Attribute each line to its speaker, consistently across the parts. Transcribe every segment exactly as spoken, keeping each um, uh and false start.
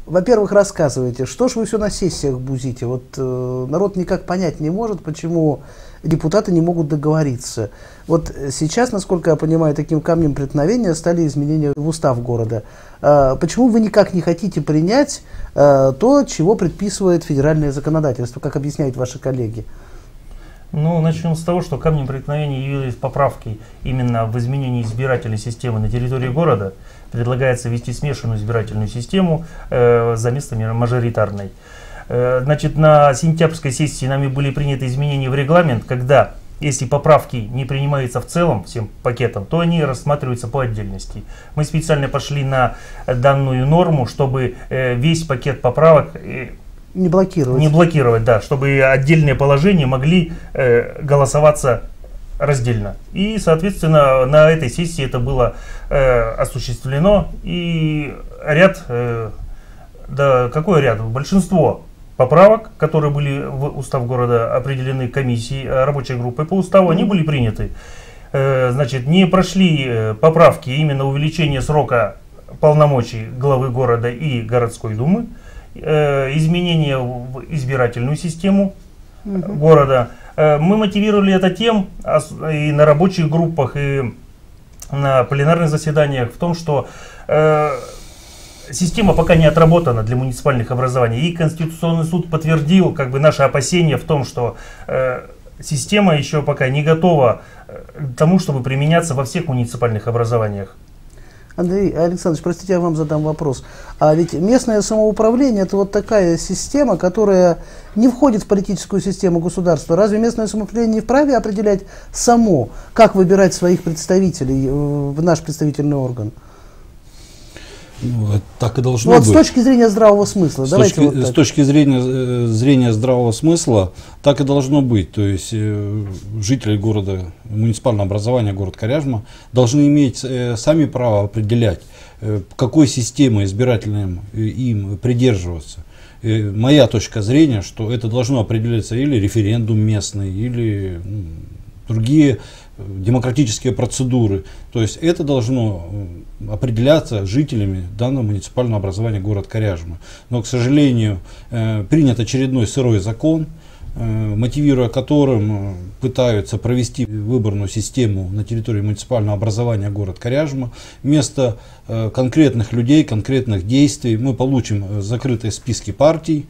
Speaker 1: во-первых, рассказывайте, что ж вы все на сессиях бузите? Вот э, народ никак понять не может, почему депутаты не могут договориться. Вот сейчас, насколько я понимаю, таким камнем преткновения стали изменения в устав города. Э, почему вы никак не хотите принять э, то, чего предписывает федеральное законодательство, как объясняют ваши коллеги?
Speaker 2: Ну, начнем с того, что камнем преткновения явились поправки именно в изменении избирательной системы на территории города. Предлагается ввести смешанную избирательную систему э, за место мажоритарной. Э, значит, на сентябрьской сессии нами были приняты изменения в регламент, когда, если поправки не принимаются в целом, всем пакетом, то они рассматриваются по отдельности. Мы специально пошли на данную норму, чтобы э, весь пакет поправок... Э,
Speaker 1: Не блокировать.
Speaker 2: Не блокировать, да, чтобы отдельные положения могли э, голосоваться раздельно. И, соответственно, на этой сессии это было э, осуществлено. И ряд, э, да, какой ряд? Большинство поправок, которые были в устав города определены комиссией, рабочей группой по уставу, они были приняты. Э, значит, не прошли поправки именно увеличения срока полномочий главы города и городской думы, изменения в избирательную систему uh-huh. города. Мы мотивировали это тем, и на рабочих группах, и на пленарных заседаниях, в том, что э, система пока не отработана для муниципальных образований. И Конституционный суд подтвердил как бы наши опасения в том, что э, система еще пока не готова к тому, чтобы применяться во всех муниципальных образованиях.
Speaker 1: Андрей Александрович, простите, я вам задам вопрос. А ведь местное самоуправление – это вот такая система, которая не входит в политическую систему государства. Разве местное самоуправление не вправе определять само, как выбирать своих представителей в наш представительный орган?
Speaker 3: Ну, так и должно
Speaker 1: ну,
Speaker 3: быть.
Speaker 1: Вот с точки зрения здравого смысла.
Speaker 3: С,
Speaker 1: Давайте
Speaker 3: точки,
Speaker 1: вот
Speaker 3: с точки зрения, зрения здравого смысла так и должно быть. То есть э, жители города, муниципального образования, город Коряжма, должны иметь э, сами право определять, э, какой системой избирательной им придерживаться. Э, моя точка зрения, что это должно определяться или референдум местный, или ну, другие демократические процедуры. То есть это должно определяться жителями данного муниципального образования город Коряжма. Но, к сожалению, э, принят очередной сырой закон, э, мотивируя которым э, пытаются провести выборную систему на территории муниципального образования город Коряжма. Вместо э, конкретных людей, конкретных действий мы получим закрытые списки партий.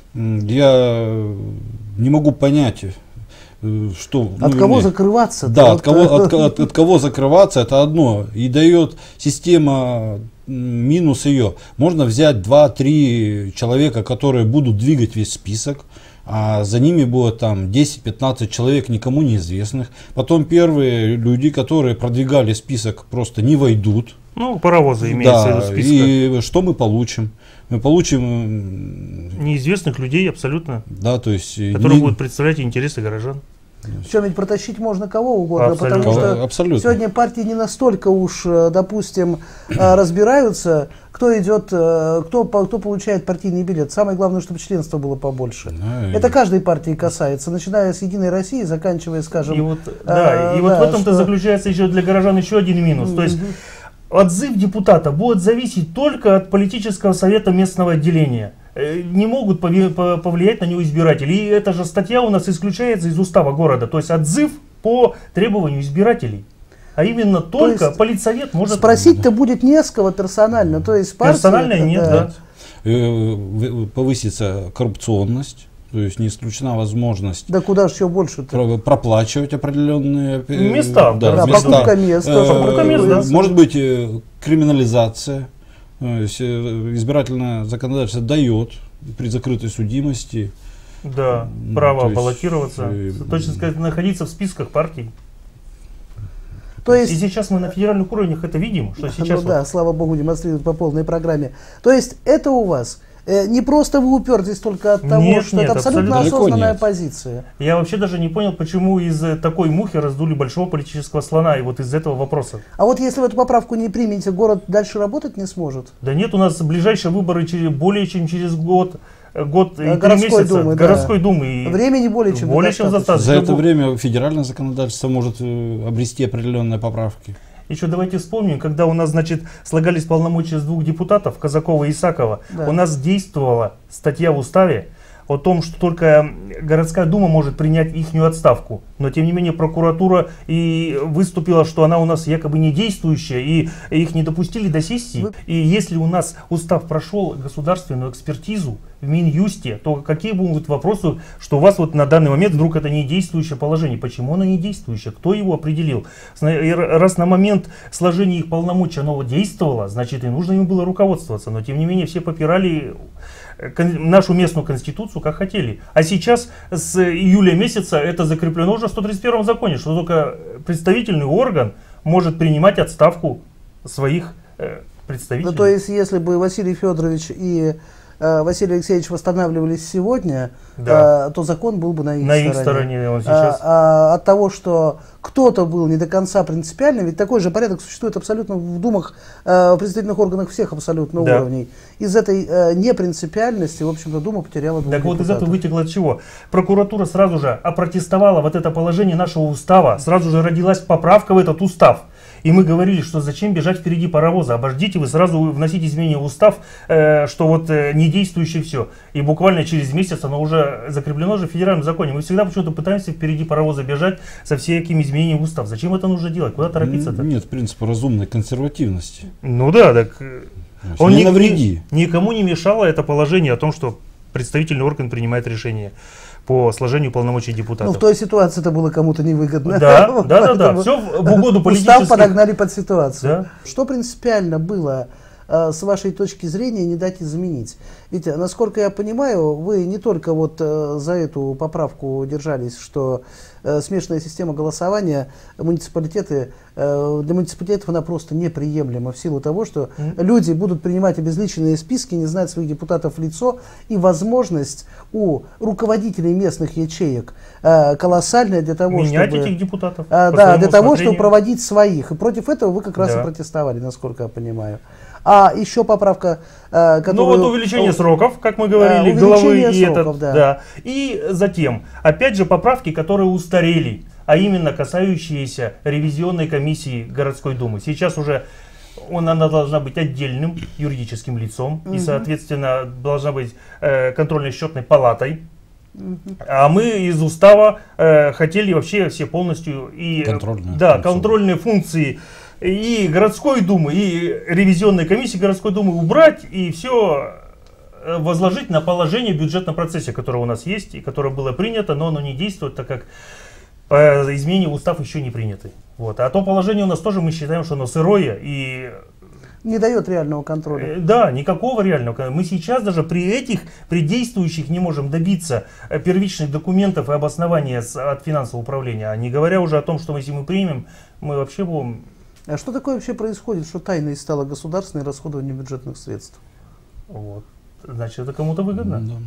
Speaker 3: Я не могу понять, что,
Speaker 1: от
Speaker 3: ну,
Speaker 1: кого
Speaker 3: вернее,
Speaker 1: закрываться?
Speaker 3: Да,
Speaker 1: вот
Speaker 3: от, кого, от, от, от кого закрываться, это одно. И дает система минус ее. Можно взять два-три человека, которые будут двигать весь список, а за ними будет там десять-пятнадцать человек никому неизвестных. Потом первые люди, которые продвигали список, просто не войдут.
Speaker 2: Ну, паровозы имеется
Speaker 3: да,
Speaker 2: в виду списка.
Speaker 3: И что мы получим? Мы получим
Speaker 2: неизвестных людей абсолютно,
Speaker 3: да, то есть
Speaker 2: которые
Speaker 3: не...
Speaker 2: будут представлять интересы горожан.
Speaker 1: Причем ведь протащить можно кого угодно,
Speaker 2: Абсолютно.
Speaker 1: потому что
Speaker 3: Абсолютно.
Speaker 1: сегодня партии не настолько уж, допустим, разбираются, кто идет, кто, кто получает партийный билет. Самое главное, чтобы членство было побольше. Да, это и... каждой партии касается, начиная с «Единой России», заканчивая, скажем...
Speaker 2: И вот, да,
Speaker 1: а,
Speaker 2: и вот
Speaker 1: да,
Speaker 2: в этом-то
Speaker 1: что...
Speaker 2: заключается еще для горожан еще один минус. Mm-hmm. То есть отзыв депутата будет зависеть только от политического совета местного отделения. Не могут повлиять на него избиратели. И эта же статья у нас исключается из устава города. То есть отзыв по требованию избирателей. А именно только то есть политсовет может...
Speaker 1: Спросить-то будет не с кого персонально. То есть партия,
Speaker 2: персонально это, нет, да.
Speaker 3: да. Повысится коррупционность. То есть не исключена возможность
Speaker 1: да куда же еще больше
Speaker 3: проплачивать определенные
Speaker 2: места.
Speaker 1: Да, да, места. Покупка мест.
Speaker 3: Э, покупка мест да. Может быть криминализация. То есть избирательное законодательство дает при закрытой судимости
Speaker 2: да, ну, право баллотироваться, э, точно сказать, находиться в списках партий. То есть, и сейчас мы на федеральных уровнях это видим, что сейчас...
Speaker 1: Ну, да,
Speaker 2: вот...
Speaker 1: слава богу, демонстрируют по полной программе. То есть это у вас э, не просто вы упертесь только от того,
Speaker 2: нет,
Speaker 1: что
Speaker 2: нет,
Speaker 1: это абсолютно, абсолютно осознанная
Speaker 3: нет.
Speaker 1: позиция.
Speaker 2: Я вообще даже не понял, почему из такой мухи раздули большого политического слона, и вот из этого вопроса.
Speaker 1: А вот если вы эту поправку не примете, город дальше работать не сможет?
Speaker 2: Да нет, у нас ближайшие выборы через, более чем через год. Год и
Speaker 1: городской
Speaker 2: месяца,
Speaker 1: думы,
Speaker 2: городской
Speaker 1: да.
Speaker 2: думы.
Speaker 1: Времени более чем
Speaker 2: более чем достаточно.
Speaker 3: За это время федеральное законодательство может обрести определенные поправки.
Speaker 2: Еще давайте вспомним, когда у нас, значит, слагались полномочия с двух депутатов, Казакова и Исакова,
Speaker 1: Да.
Speaker 2: у нас действовала статья в уставе о том, что только городская дума может принять ихнюю отставку. Но тем не менее прокуратура и выступила, что она у нас якобы не действующая, и их не допустили до сессии.
Speaker 1: Вы-
Speaker 2: И если у нас устав прошел государственную экспертизу в Минюсте, то какие будут вопросы, что у вас вот на данный момент вдруг это не действующее положение? Почему оно не действующее? Кто его определил? Зна- и р- Раз на момент сложения их полномочий оно вот действовало, значит и нужно им было руководствоваться. Но тем не менее все попирали кон- нашу местную конституцию как хотели. А сейчас с июля месяца это закреплено уже в сто тридцать первом законе, что только представительный орган может принимать отставку своих э, представителей.
Speaker 1: Ну, то есть, если бы Василий Федорович и э, Василий Алексеевич восстанавливались сегодня,
Speaker 2: Да.
Speaker 1: э, то закон был бы на их
Speaker 2: на
Speaker 1: стороне.
Speaker 2: их стороне он
Speaker 1: А,
Speaker 2: сейчас.
Speaker 1: а от того, что кто-то был не до конца принципиальный, ведь такой же порядок существует абсолютно в думах, э, в представительных органах всех абсолютно
Speaker 2: Да.
Speaker 1: уровней. Из этой э, непринципиальности, в общем-то, Дума потеряла двух
Speaker 2: Так вот из
Speaker 1: депутатов.
Speaker 2: этого вытекло чего? Прокуратура сразу же опротестовала вот это положение нашего устава, сразу же родилась поправка в этот устав. И мы говорили, что зачем бежать впереди паровоза, обождите, вы сразу вносите изменения в устав, э, что вот э, не действующее все. И буквально через месяц оно уже закреплено же в федеральном законе. Мы всегда почему-то пытаемся впереди паровоза бежать со всякими изменениями в устав. Зачем это нужно делать? Куда торопиться-то?
Speaker 3: Нет принципа разумной консервативности.
Speaker 2: Ну да, так э,
Speaker 3: То есть
Speaker 2: он
Speaker 3: не
Speaker 2: ни-
Speaker 3: навреди.
Speaker 2: ни- никому не мешало это положение о том, что представительный орган принимает решение по сложению полномочий
Speaker 1: Ну,
Speaker 2: депутатов.
Speaker 1: в той ситуации это было кому-то невыгодно.
Speaker 2: Да,
Speaker 1: Вот
Speaker 2: да, да, да.
Speaker 1: поэтому
Speaker 2: Все в угоду
Speaker 1: Устав
Speaker 2: политических.
Speaker 1: подогнали под ситуацию.
Speaker 2: Да.
Speaker 1: Что принципиально было, э, с вашей точки зрения, не дать и заменить? Ведь, э, насколько я понимаю, вы не только вот э, за эту поправку держались, что э, смешанная система голосования муниципалитеты, э, для муниципалитетов она просто неприемлема в силу того, что
Speaker 2: Мгм.
Speaker 1: люди будут принимать обезличенные списки, не знать своих депутатов в лицо, и возможность у руководителей местных ячеек э, колоссальная для того,
Speaker 2: Менять
Speaker 1: чтобы...
Speaker 2: этих депутатов.
Speaker 1: А,
Speaker 2: по
Speaker 1: да,
Speaker 2: своему
Speaker 1: для того,
Speaker 2: усмотрению.
Speaker 1: чтобы проводить своих. И против этого вы как раз
Speaker 2: Да.
Speaker 1: и протестовали, насколько я понимаю. А еще поправка, э,
Speaker 2: Ну
Speaker 1: которую...
Speaker 2: вот увеличение сроков, как мы говорили,
Speaker 1: увеличение
Speaker 2: головы и
Speaker 1: сроков,
Speaker 2: этот,
Speaker 1: да.
Speaker 2: да. И затем, опять же, поправки, которые устарели, а именно касающиеся ревизионной комиссии городской думы. Сейчас уже он, она должна быть отдельным юридическим лицом и, соответственно, должна быть э, контрольно-счетной палатой. А мы из устава э, хотели вообще все полностью и э,
Speaker 3: Контрольную
Speaker 2: да,
Speaker 3: функцию.
Speaker 2: контрольные функции и городской думы, и ревизионной комиссии городской думы убрать и все возложить на положение в бюджетном процессе, которое у нас есть и которое было принято, но оно не действует, так как по изменению в устав еще не приняты. Вот. А то положение у нас тоже мы считаем, что оно сырое и
Speaker 1: Не дает реального контроля.
Speaker 2: Э, Да, никакого реального. кон- Мы сейчас даже при этих, при действующих не можем добиться э, первичных документов и обоснования с- от финансового управления. А не говоря уже о том, что если мы примем, мы вообще будем...
Speaker 1: А что такое вообще происходит, что тайной стало государственное расходование бюджетных средств?
Speaker 2: Вот. Значит, это кому-то выгодно.
Speaker 3: Да.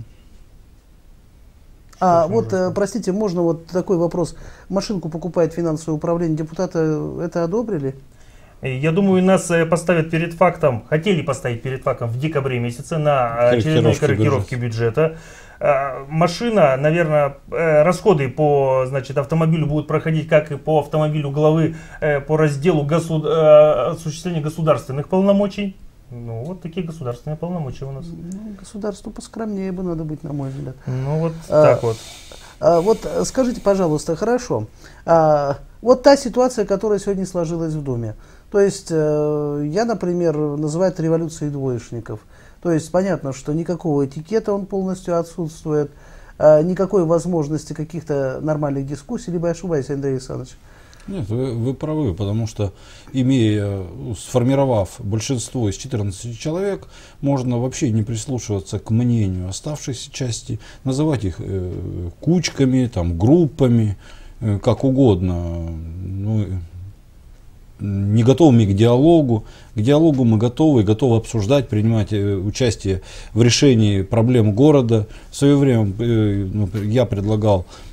Speaker 1: А
Speaker 2: Что ж
Speaker 1: вот,
Speaker 2: можно
Speaker 1: э,
Speaker 2: сказать?
Speaker 1: простите, можно вот такой вопрос. Машинку покупает финансовое управление, депутаты это одобрили?
Speaker 2: И Я думаю, нас э, поставят перед фактом, хотели поставить перед фактом в декабре месяце на э, очередной
Speaker 3: Корректировки
Speaker 2: корректировке бюджета. Э, Машина, наверное, э, расходы по, значит, автомобилю будут проходить, как и по автомобилю главы, э, по разделу госуд- э, осуществления государственных полномочий. Ну, вот такие государственные полномочия у нас.
Speaker 1: Ну, государству поскромнее бы надо быть, на мой взгляд.
Speaker 2: Ну, вот
Speaker 1: А,
Speaker 2: так вот.
Speaker 1: А, вот э, скажите, пожалуйста, хорошо. А, вот та ситуация, которая сегодня сложилась в Думе. То есть, э, я, например, называю это революцией двоечников. То есть, понятно, что никакого этикета он полностью отсутствует, э, никакой возможности каких-то нормальных дискуссий, либо я ошибаюсь, Андрей Александрович?
Speaker 3: Нет, вы, вы правы, потому что, имея, сформировав большинство из четырнадцати человек, можно вообще не прислушиваться к мнению оставшейся части, называть их э, кучками, там, группами, э, как угодно, ну, не готовыми к диалогу. К диалогу мы готовы, готовы обсуждать, принимать э, участие в решении проблем города. В свое время э, ну, я предлагал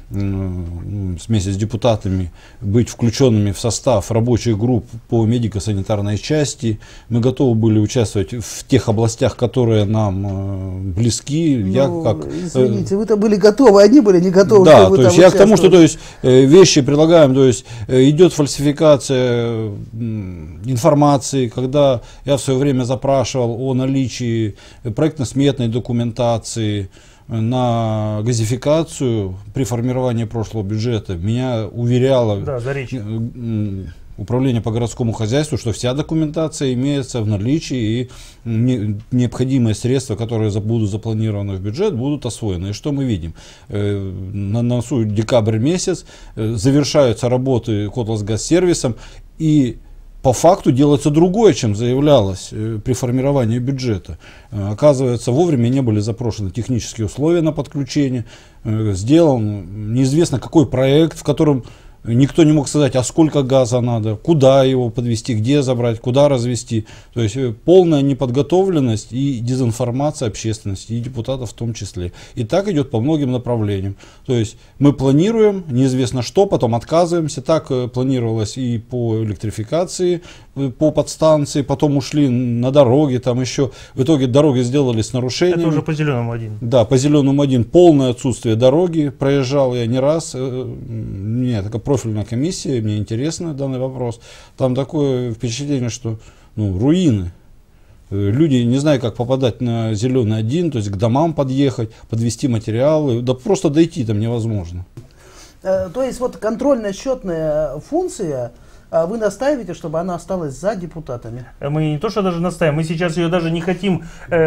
Speaker 3: вместе с депутатами быть включенными в состав рабочих групп по медико-санитарной части. Мы готовы были участвовать в тех областях, которые нам близки.
Speaker 1: Ну,
Speaker 3: я как,
Speaker 1: извините, вы-то были готовы, они были не готовы.
Speaker 3: Да, то есть я к тому, что то есть, вещи предлагаем, то есть идет фальсификация информации, когда я в свое время запрашивал о наличии проектно-сметной документации на газификацию при формировании прошлого бюджета, меня уверяло
Speaker 2: да,
Speaker 3: управление по городскому хозяйству, что вся документация имеется в наличии и необходимые средства, которые будут запланированы в бюджет, будут освоены. И что мы видим? На носу декабрь месяц, завершаются работы Котласгазсервисом, и по факту делается другое, чем заявлялось э, при формировании бюджета. Э, оказывается, вовремя не были запрошены технические условия на подключение. Э, сделан неизвестно какой проект, в котором никто не мог сказать, а сколько газа надо, куда его подвести, где забрать, куда развести. То есть э, полная неподготовленность и дезинформация общественности, и депутатов в том числе. И так идет по многим направлениям. То есть мы планируем, неизвестно что, потом отказываемся. Так э, планировалось и по электрификации, э, по подстанции, потом ушли на дороги, там еще. В итоге дороги сделали с нарушениями.
Speaker 2: Это уже по Зеленому один.
Speaker 3: Да, по Зеленому один полное отсутствие дороги. Проезжал я не раз. Э, нет, такая профильная комиссия, мне интересно данный вопрос. Там такое впечатление, что ну, руины. Люди не знают, как попадать на Зеленый один, то есть к домам подъехать, подвести материалы, да просто дойти там невозможно.
Speaker 1: То есть вот контрольно-счетная функция, вы настаиваете, чтобы она осталась за депутатами?
Speaker 2: Мы не то, что даже настаиваем, мы сейчас ее даже не хотим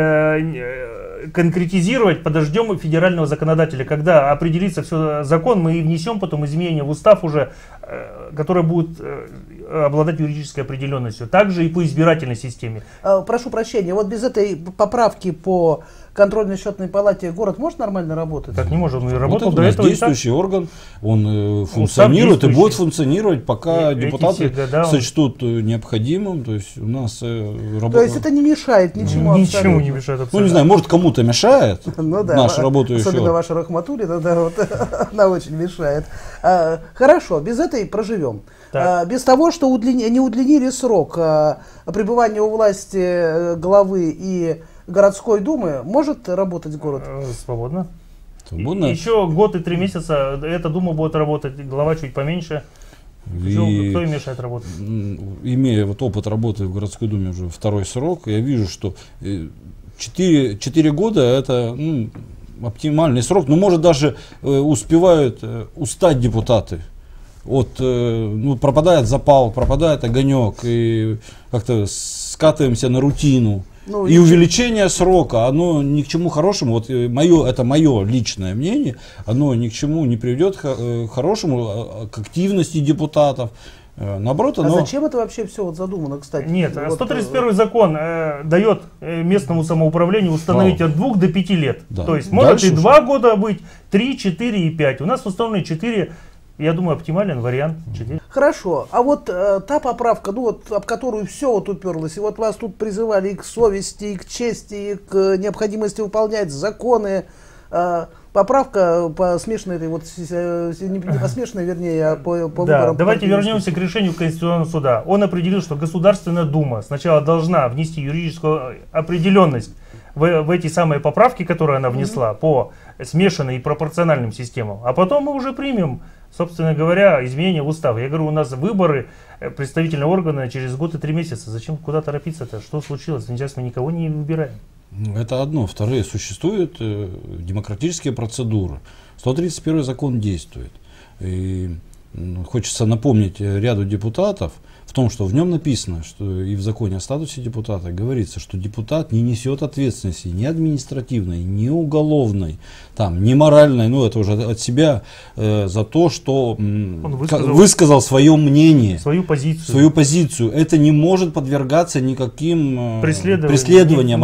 Speaker 2: э, конкретизировать, подождем федерального законодателя. Когда определится все закон, мы и внесем потом изменения в устав уже, э, которые будут э, обладать юридической определенностью. Также и по избирательной системе.
Speaker 1: Прошу прощения, вот без этой поправки по контрольно-счетной палате город может нормально работать?
Speaker 2: Так не может, он и работал
Speaker 3: вот
Speaker 2: до этого.
Speaker 3: Действующий орган, он э, функционирует и будет функционировать, пока
Speaker 2: и,
Speaker 3: депутаты
Speaker 2: года,
Speaker 3: сочтут он... необходимым. То есть у нас э, работа...
Speaker 1: То есть это не мешает ничему?
Speaker 2: Ну, ничему не мешает абсолютно.
Speaker 3: Ну не знаю, может кому-то мешает,
Speaker 1: ну, да,
Speaker 3: наша работающая.
Speaker 1: Особенно ваша Рахматуллина, да, вот, она очень мешает. А, хорошо, без этой проживем. А, без того, что удлини, не удлинили срок а, пребывания у власти главы и городской думы, может работать город?
Speaker 2: Свободно.
Speaker 3: Свободно.
Speaker 2: Еще год и три месяца эта дума будет работать, глава чуть поменьше. И, кто им мешает работать?
Speaker 3: Имея вот опыт работы в городской думе уже второй срок, я вижу, что четыре года это ну, оптимальный срок, но может даже э, успевают э, устать депутаты. Вот, э, ну, пропадает запал, пропадает огонек, и как-то скатываемся на рутину. Ну, и, и увеличение срока, оно ни к чему хорошему, вот мое, это мое личное мнение, оно ни к чему не приведет к хорошему, к активности депутатов. Наоборот, оно...
Speaker 1: А зачем это вообще все вот задумано, кстати?
Speaker 2: Нет,
Speaker 1: вот,
Speaker 2: сто тридцать первый закон э, дает местному самоуправлению установить Вау. от двух до пяти лет. Да. То есть может Дальше и два года быть, три, четыре и пять. У нас установлено четыре. Я думаю, оптимален вариант четыре.
Speaker 1: Хорошо. А вот э, та поправка, ну вот, об которую все вот уперлось, и вот вас тут призывали и к совести, и к чести, и к необходимости выполнять законы. Э, поправка по смешанной, этой вот, не по смешанной, вернее, а по, по
Speaker 2: да,
Speaker 1: выборам.
Speaker 2: Давайте вернемся к решению Конституционного суда. Он определил, что Государственная Дума сначала должна внести юридическую определенность в, в эти самые поправки, которые она внесла, mm-hmm. по смешанной и пропорциональным системам, а потом мы уже примем, собственно говоря, изменения в устав. Я говорю, у нас выборы представительного органа через год и три месяца. Зачем куда торопиться-то? Что случилось? Сейчас мы никого не выбираем.
Speaker 3: Это одно. Второе, существуют э, демократические процедуры. сто тридцать первый закон действует. И ну, хочется напомнить ряду депутатов в том, что в нем написано, что и в законе о статусе депутата говорится, что депутат не несет ответственности ни административной, ни уголовной, там, ни моральной, ну это уже от себя, э, за то, что м, Он высказал, высказал свое мнение,
Speaker 2: свою позицию.
Speaker 3: свою позицию. Это не может подвергаться никаким э, преследованиям.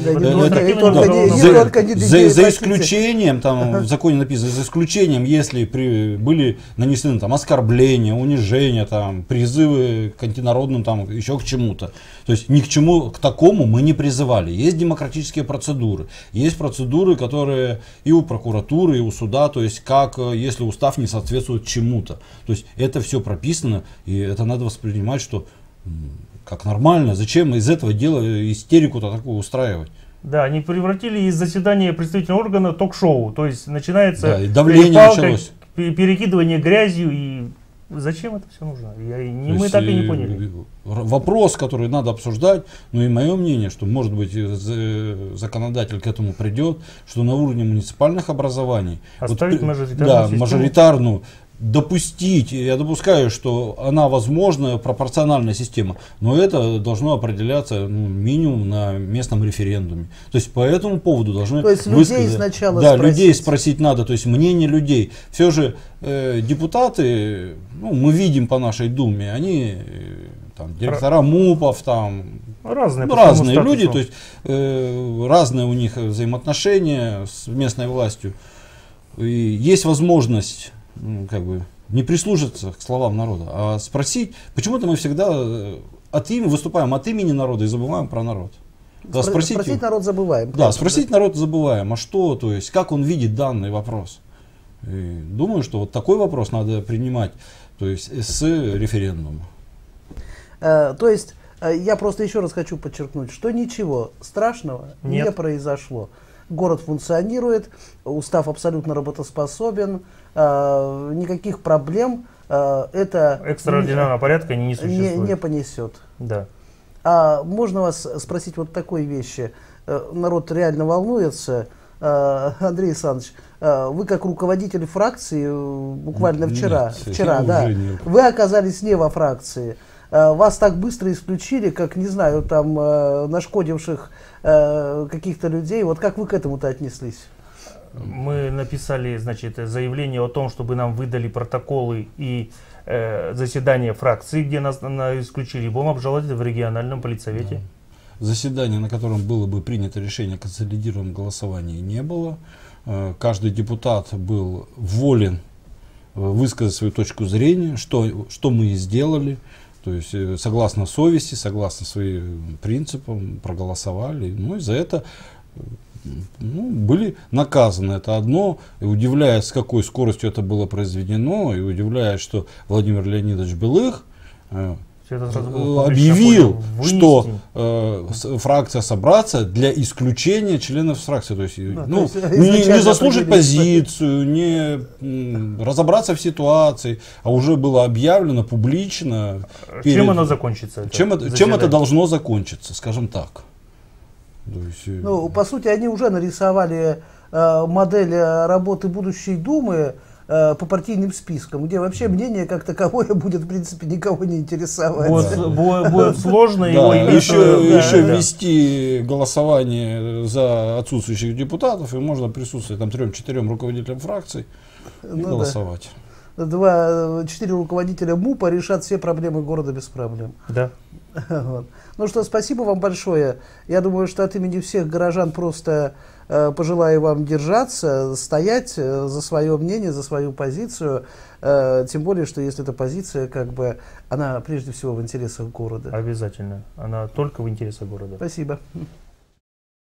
Speaker 3: За исключением, там в законе написано, за исключением, если при, были нанесены там оскорбления, унижения, там, призывы к антинародным, там, еще к чему-то. То есть ни к чему, к такому мы не призывали. Есть демократические процедуры. Есть процедуры, которые и у прокуратуры, и у суда, то есть как, если устав не соответствует чему-то. То есть это все прописано, и это надо воспринимать, что как нормально. Зачем из этого дела истерику-то такую устраивать?
Speaker 2: Да, они превратили из заседания представительного органа ток-шоу. То есть начинается
Speaker 3: Да, и давление
Speaker 2: перепалка,
Speaker 3: началось.
Speaker 2: перекидывание грязью. И зачем это все нужно? Я, не, мы так и не поняли.
Speaker 3: Вопрос, который надо обсуждать, ну и мое мнение, что может быть законодатель к этому придет, что на уровне муниципальных образований
Speaker 2: оставить
Speaker 3: вот,
Speaker 2: мажоритарную
Speaker 3: да,
Speaker 2: систему.
Speaker 3: мажоритарную допустить, я допускаю, что она возможна, пропорциональная система, но это должно определяться ну, минимум на местном референдуме. То есть по этому поводу должны
Speaker 1: То есть людей сначала
Speaker 3: да,
Speaker 1: спросить.
Speaker 3: людей спросить надо, то есть мнение людей. Все же э, депутаты, ну, мы видим по нашей Думе, они э, там, директора МУПов, там,
Speaker 2: разные,
Speaker 3: ну, разные люди, то есть э, разные у них взаимоотношения с местной властью. И есть возможность ну, как бы не прислушаться к словам народа, а спросить, почему-то мы всегда от имени, выступаем от имени народа и забываем про народ. Да,
Speaker 1: Спро-
Speaker 3: спросить,
Speaker 1: спросить народ забываем.
Speaker 3: Да,
Speaker 1: конечно,
Speaker 3: спросить
Speaker 1: да?
Speaker 3: народ забываем, а что, то есть, как он видит данный вопрос. И думаю, что вот такой вопрос надо принимать, то есть с референдума.
Speaker 1: Э, то есть э, я просто еще раз хочу подчеркнуть, что ничего страшного
Speaker 2: Нет.
Speaker 1: не произошло. Город функционирует, устав абсолютно работоспособен, э, никаких проблем э, это
Speaker 2: экстраординарного
Speaker 1: не,
Speaker 2: порядка не
Speaker 1: не,
Speaker 2: существует.
Speaker 1: не понесет.
Speaker 2: Да.
Speaker 1: А можно вас спросить вот такой вещи? Э, народ реально волнуется. Э, Андрей Александрович, э, вы как руководитель фракции э, буквально вчера,
Speaker 3: Нет,
Speaker 1: вчера,
Speaker 3: я
Speaker 1: да,
Speaker 3: уже не-
Speaker 1: вы оказались не во фракции. Э, Вас так быстро исключили, как, не знаю, там, э, нашкодивших э, каких-то людей. Вот как вы к этому-то отнеслись?
Speaker 2: Мы написали, значит, заявление о том, чтобы нам выдали протоколы и э, заседания фракции, где нас на, исключили. Будем обжаловать это в региональном политсовете.
Speaker 3: Заседание, на котором было бы принято решение о консолидированном голосовании, не было. Э, Каждый депутат был волен э, высказать свою точку зрения, что, что мы и сделали. То есть э, согласно совести, согласно своим принципам проголосовали. Ну и за это э, ну, были наказаны. Это одно. И удивляет, с какой скоростью это было произведено. И удивляет, что Владимир Леонидович Белых э,
Speaker 2: Все это сразу было
Speaker 3: э,
Speaker 2: публично
Speaker 3: объявил,
Speaker 2: вынести.
Speaker 3: что э, с- фракция собраться для исключения членов фракции. То есть,
Speaker 1: Да,
Speaker 3: ну,
Speaker 1: то есть
Speaker 3: не, не
Speaker 1: изначально
Speaker 3: заслужить
Speaker 1: определились.
Speaker 3: позицию, не м, разобраться в ситуации, а уже было объявлено публично.
Speaker 2: Чем
Speaker 3: перед-
Speaker 2: оно закончится? это
Speaker 3: чем, это, чем
Speaker 2: заседание?
Speaker 3: это должно закончиться, скажем так. То есть, э,
Speaker 1: Ну, по сути, они уже нарисовали э, модель э, работы будущей Думы э, по партийным спискам, где вообще мнение как таковое будет, в принципе, никого не интересовать.
Speaker 2: Будет, будет- будет сложно его
Speaker 3: да,
Speaker 2: иметь,
Speaker 3: еще,
Speaker 2: э, да,
Speaker 3: еще
Speaker 2: да.
Speaker 3: ввести голосование за отсутствующих депутатов, и можно присутствовать там трем-четырем руководителям фракций и
Speaker 1: Ну да.
Speaker 3: голосовать.
Speaker 1: Два, э, четыре руководителя МУПа решат все проблемы города без проблем.
Speaker 2: Да.
Speaker 1: Вот. Ну что, спасибо вам большое. Я думаю, что от имени всех горожан просто э, пожелаю вам держаться, стоять э, за свое мнение, за свою позицию. Э, тем более, что если эта позиция, как бы, она прежде всего в интересах города.
Speaker 2: Обязательно. Она только в интересах города.
Speaker 1: Спасибо.